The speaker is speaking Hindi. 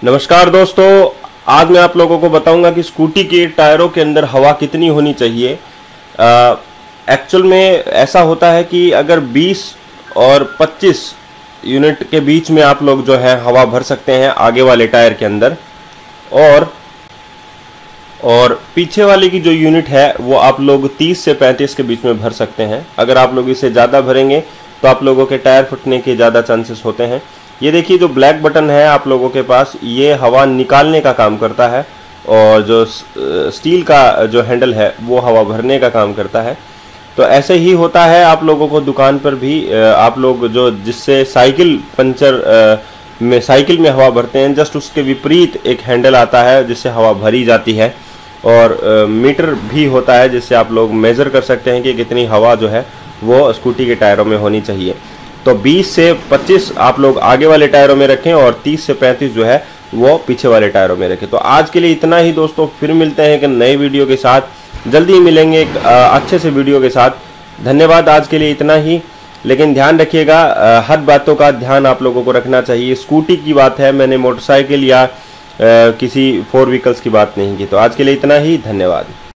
नमस्कार दोस्तों, आज मैं आप लोगों को बताऊंगा कि स्कूटी के टायरों के अंदर हवा कितनी होनी चाहिए। एक्चुअल में ऐसा होता है कि अगर 20 और 25 यूनिट के बीच में आप लोग जो है हवा भर सकते हैं आगे वाले टायर के अंदर, और पीछे वाले की जो यूनिट है वो आप लोग 30 से 35 के बीच में भर सकते हैं। अगर आप लोग इसे ज़्यादा भरेंगे तो आप लोगों के टायर फटने के ज़्यादा चांसेस होते हैं। ये देखिए, जो ब्लैक बटन है आप लोगों के पास, ये हवा निकालने का काम करता है, और जो स्टील का जो हैंडल है वो हवा भरने का काम करता है। तो ऐसे ही होता है आप लोगों को दुकान पर भी। आप लोग जो जिससे साइकिल पंचर में साइकिल में हवा भरते हैं, जस्ट उसके विपरीत एक हैंडल आता है जिससे हवा भरी जाती है, और मीटर भी होता है जिससे आप लोग मेज़र कर सकते हैं कि कितनी हवा जो है वो स्कूटी के टायरों में होनी चाहिए। तो 20 से 25 आप लोग आगे वाले टायरों में रखें और 30 से 35 जो है वो पीछे वाले टायरों में रखें। तो आज के लिए इतना ही दोस्तों, फिर मिलते हैं एक नए वीडियो के साथ। जल्दी ही मिलेंगे एक अच्छे से वीडियो के साथ। धन्यवाद, आज के लिए इतना ही। लेकिन ध्यान रखिएगा, हर बातों का ध्यान आप लोगों को रखना चाहिए। स्कूटी की बात है, मैंने मोटरसाइकिल या किसी 4 व्हीकल्स की बात नहीं की। तो आज के लिए इतना ही, धन्यवाद।